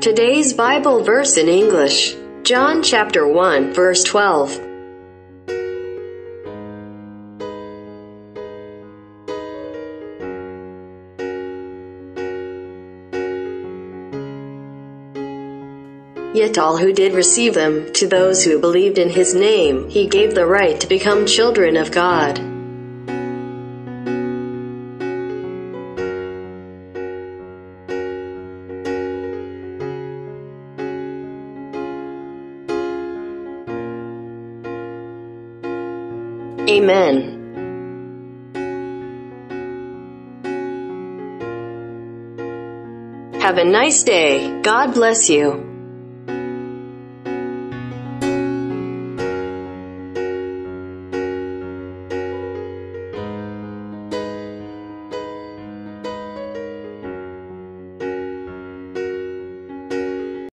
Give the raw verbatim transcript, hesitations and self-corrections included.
Today's Bible verse in English, John chapter one, verse twelve. Yet all who did receive them, to those who believed in his name, he gave the right to become children of God. Amen. Have a nice day. God bless you.